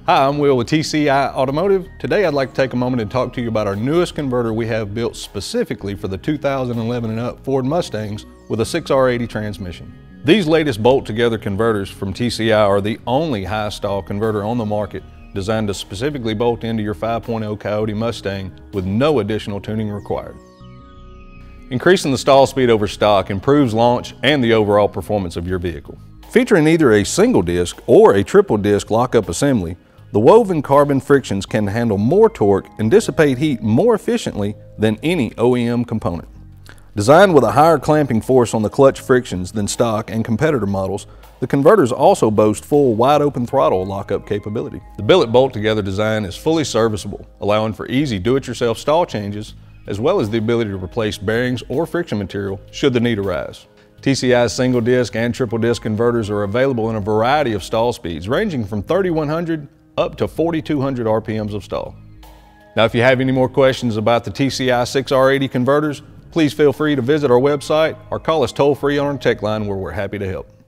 Hi, I'm Will with TCI Automotive. Today I'd like to take a moment and talk to you about our newest converter we have built specifically for the 2011 and up Ford Mustangs with a 6R80 transmission. These latest bolt-together converters from TCI are the only high-stall converter on the market designed to specifically bolt into your 5.0 Coyote Mustang with no additional tuning required. Increasing the stall speed over stock improves launch and the overall performance of your vehicle. Featuring either a single disc or a triple disc lockup assembly, the woven carbon frictions can handle more torque and dissipate heat more efficiently than any OEM component. Designed with a higher clamping force on the clutch frictions than stock and competitor models, the converters also boast full wide open throttle lockup capability. The billet bolt together design is fully serviceable, allowing for easy do-it-yourself stall changes, as well as the ability to replace bearings or friction material should the need arise. TCI's single disc and triple disc converters are available in a variety of stall speeds, ranging from 3,100 up to 4,200 RPMs of stall. Now, if you have any more questions about the TCI 6R80 converters, please feel free to visit our website or call us toll-free on our tech line where we're happy to help.